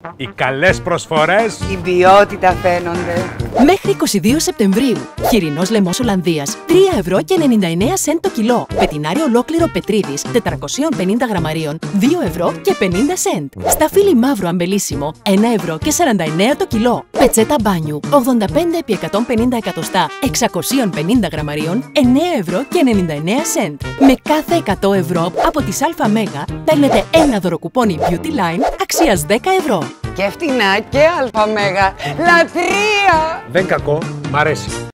Οι καλές προσφορές. Η ποιότητα φαίνονται. Μέχρι 22 Σεπτεμβρίου. Χοιρινός λαιμός Ολλανδίας 3 ευρώ και 99 σεντ το κιλό. Πετινάρι ολόκληρο Πετρίδης 450 γραμμαρίων 2 ευρώ και 50 σεντ. Σταφύλι μαύρο αμπελίσιμο 1 ευρώ και 49 το κιλό. Πετσέτα μπάνιου 85 επί 150 εκατοστά 650 γραμμαρίων 9 ευρώ και 99 σεντ. Με κάθε 100 ευρώ από τις ΑΜ παίρνετε ένα δωροκουπόνι Beauty Line αξίας 10 ευρώ. Και φτηνά και αλφα μέγα. Λατρεία! Δεν κακό, μ' αρέσει.